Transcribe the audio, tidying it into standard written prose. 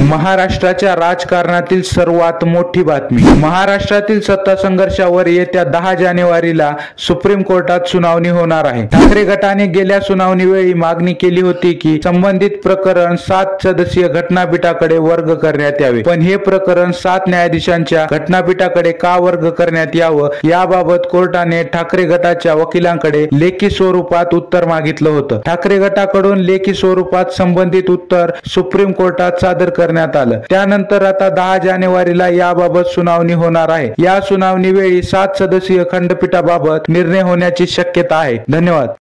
महाराष्ट्राच्या राजकारणातील सर्वात मोठी बातमी। महाराष्ट्रातील सत्ता संघर्षावर येत्या 10 जानेवारीला सुप्रीम कोर्टात सुनावणी होणार आहे। ठाकरे गटाने गेल्या सुनावणीवेळी मागणी केली होती की संबंधित प्रकरण 7 सदस्यीय घटनापीठाकडे वर्ग करण्यात यावे, पण हे प्रकरण 7 न्यायाधीशांच्या घटनापीठाकडे का वर्ग करण्यात यावं याबाबत कोर्टाने ठाकरे गटाच्या वकिलांकडे लेखी स्वरूपात उत्तर मागितलं होतं। ठाकरे गटाकडून लेखी स्वरूपात संबंधित उत्तर सुप्रीम कोर्टात सादर करण्यात आलं। त्यानंतर आता 10 जानेवारीला याबाबत सुनावणी होणार आहे। या सुनावणीवेळी 7 सदस्यीय खंडपीठाबाबत निर्णय होण्याची शक्यता आहे। धन्यवाद।